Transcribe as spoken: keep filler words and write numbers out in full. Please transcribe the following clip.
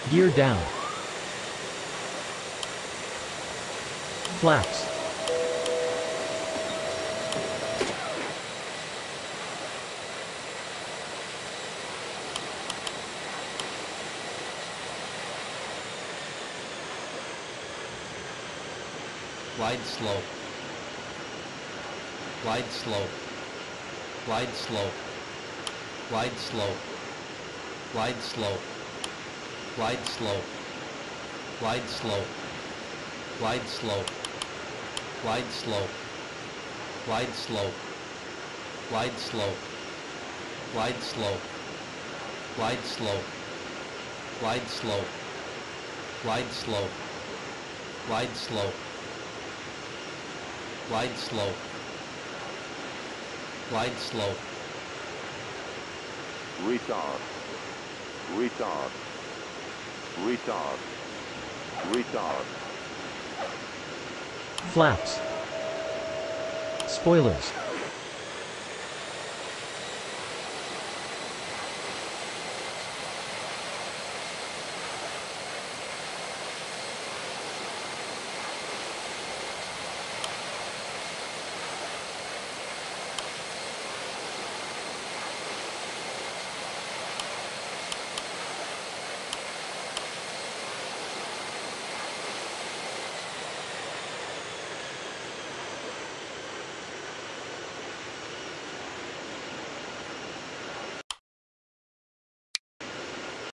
Gear down. Flaps. Glide slope. Glide slope. Glide slope. Glide slope. Glide slope. Glide slope. Glide slope. Glide slope. Glide slope. Glide slope. Glide slope. Glide slope. Glide slope. Glide slope. Glide slope. Glide slope. Glide slope. Glide slope. Retard. Retard. Retard. Retard. Flaps. Spoilers.